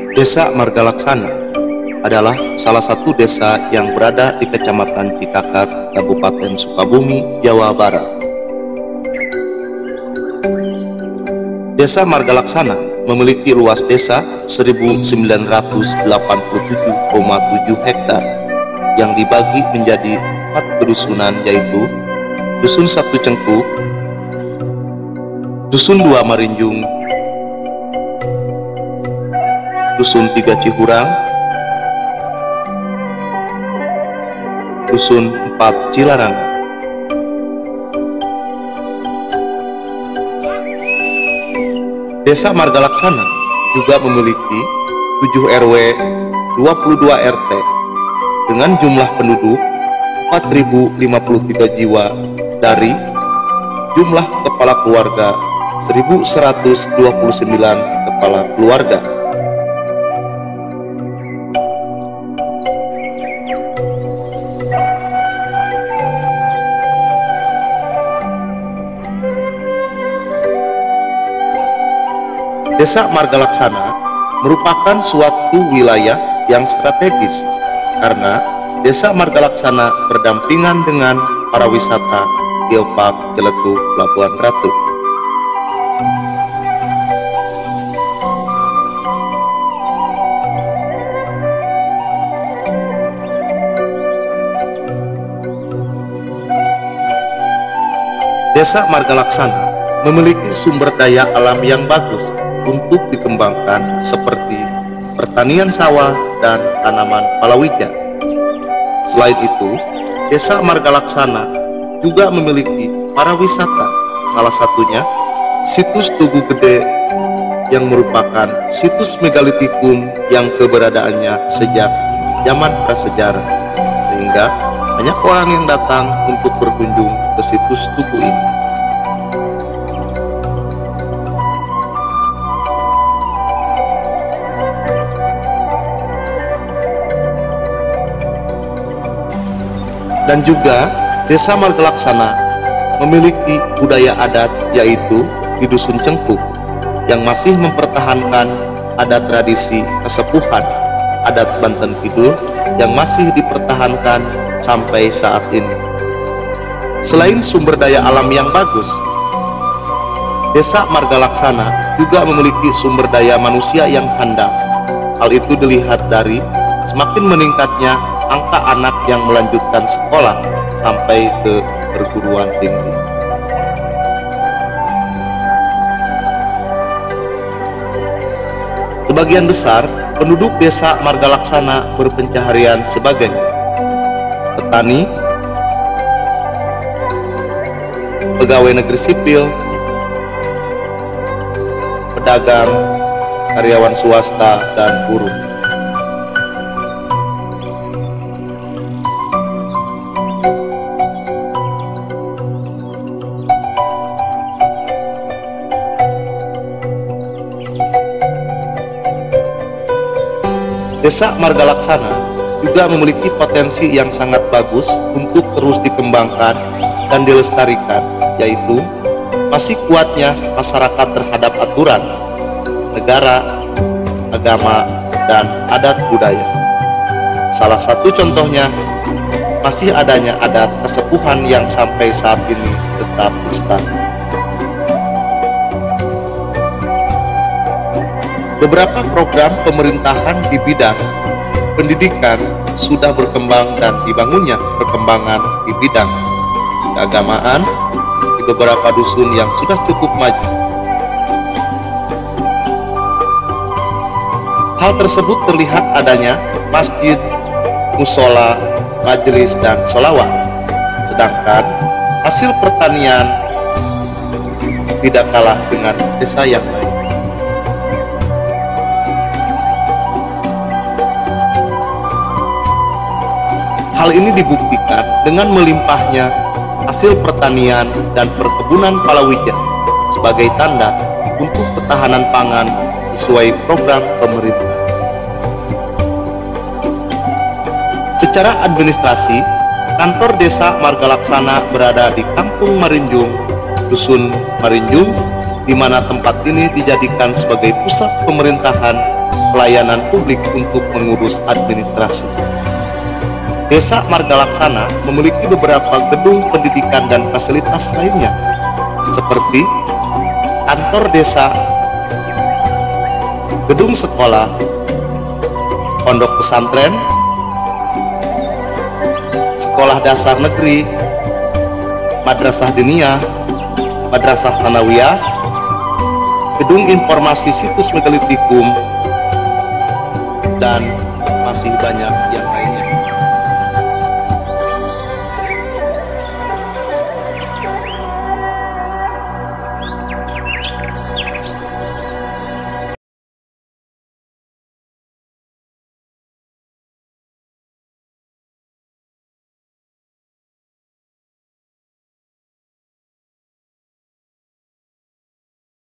Desa Margalaksana adalah salah satu desa yang berada di Kecamatan Cikakak, Kabupaten Sukabumi, Jawa Barat. Desa Margalaksana memiliki luas desa 1987,7 hektar yang dibagi menjadi 4 kedusunan, yaitu Dusun 1 Cengkuk, Dusun 2 Marinjung, Dusun 3 Cihurang, Dusun 4 Cilarangan. Desa Margalaksana juga memiliki 7 RW, 22 RT dengan jumlah penduduk 4.053 jiwa dari jumlah kepala keluarga 1.129 kepala keluarga. Desa Margalaksana merupakan suatu wilayah yang strategis karena Desa Margalaksana berdampingan dengan para wisata Geopark Celetu Pelabuhan Ratu. Desa Margalaksana memiliki sumber daya alam yang bagus untuk dikembangkan seperti pertanian sawah dan tanaman palawija. Selain itu, Desa Margalaksana juga memiliki para wisata, salah satunya situs Tugu Gede yang merupakan situs megalitikum yang keberadaannya sejak zaman prasejarah, sehingga banyak orang yang datang untuk berkunjung ke situs Tugu ini. Dan juga Desa Margalaksana memiliki budaya adat, yaitu di Dusun Cengkuk yang masih mempertahankan adat tradisi kesepuhan adat Banten Kidul yang masih dipertahankan sampai saat ini. Selain sumber daya alam yang bagus, Desa Margalaksana juga memiliki sumber daya manusia yang handal. Hal itu dilihat dari semakin meningkatnya angka anak yang melanjutkan sekolah sampai ke perguruan tinggi. Sebagian besar penduduk Desa Margalaksana berpencaharian sebagai petani, pegawai negeri sipil, pedagang, karyawan swasta, dan buruh. Desa Margalaksana juga memiliki potensi yang sangat bagus untuk terus dikembangkan dan dilestarikan, yaitu masih kuatnya masyarakat terhadap aturan negara, agama, dan adat budaya. Salah satu contohnya masih adanya adat kesepuhan yang sampai saat ini tetap lestari. Beberapa program pemerintahan di bidang pendidikan sudah berkembang dan dibangunnya perkembangan di bidang keagamaan di beberapa dusun yang sudah cukup maju. Hal tersebut terlihat adanya masjid, musola, majelis, dan sholawat. Sedangkan hasil pertanian tidak kalah dengan desa yang lain. Hal ini dibuktikan dengan melimpahnya hasil pertanian dan perkebunan palawija sebagai tanda untuk ketahanan pangan sesuai program pemerintah. Secara administrasi, kantor Desa Margalaksana berada di Kampung Marinjung, Dusun Marinjung, di mana tempat ini dijadikan sebagai pusat pemerintahan pelayanan publik untuk mengurus administrasi. Desa Margalaksana memiliki beberapa gedung pendidikan dan fasilitas lainnya, seperti kantor desa, gedung sekolah, pondok pesantren, sekolah dasar negeri, madrasah diniyah, madrasah thanawiyah, gedung informasi situs megalitikum, dan masih banyak yang lain.